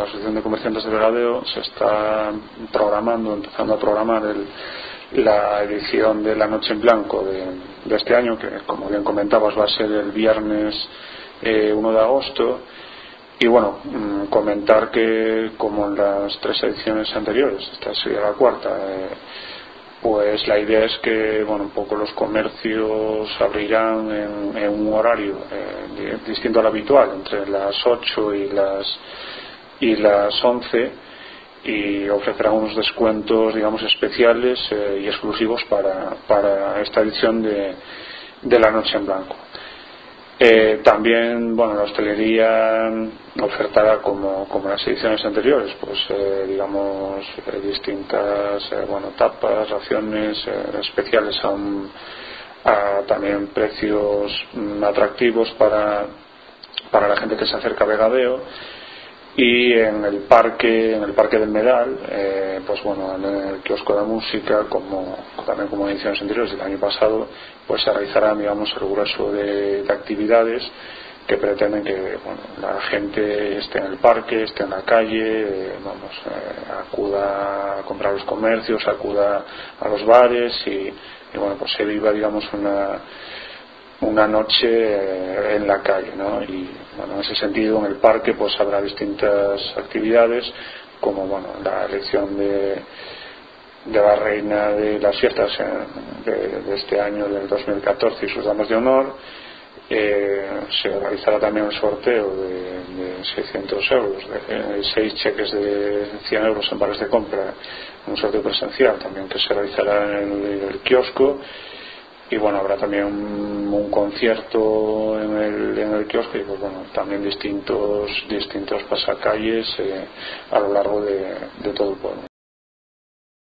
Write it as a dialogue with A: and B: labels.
A: Asociación de Comerciantes de Vegadeo se está empezando a programar la edición de la Noche en Blanco de este año, que como bien comentabas va a ser el viernes 1 de agosto. Y bueno, comentar que como en las 3 ediciones anteriores, esta sería la cuarta, pues la idea es que un poco los comercios abrirán en un horario distinto al habitual, entre las 8 y las 11, y ofrecerán unos descuentos, digamos, especiales y exclusivos para esta edición de la Noche en Blanco. También la hostelería ofertará como las ediciones anteriores, pues digamos distintas tapas, raciones especiales a también precios atractivos para la gente que se acerca a Vegadeo. Y en el parque del Medal, en el kiosco de música, también como en ediciones anteriores del año pasado, pues se realizarán, digamos, el grueso de actividades que pretenden que la gente esté en el parque, esté en la calle, acuda a comprar los comercios, acuda a los bares y pues se viva, digamos, una noche en la calle, ¿no? Y en ese sentido en el parque pues habrá distintas actividades, como la elección de la reina de las fiestas de este año del 2014 y sus damas de honor. Se realizará también el sorteo de 600 euros, de 6 cheques de 100 euros en vales de compra, un sorteo presencial también que se realizará en el kiosco. Y habrá también un concierto en el kiosco y también distintos pasacalles a lo largo de todo el pueblo.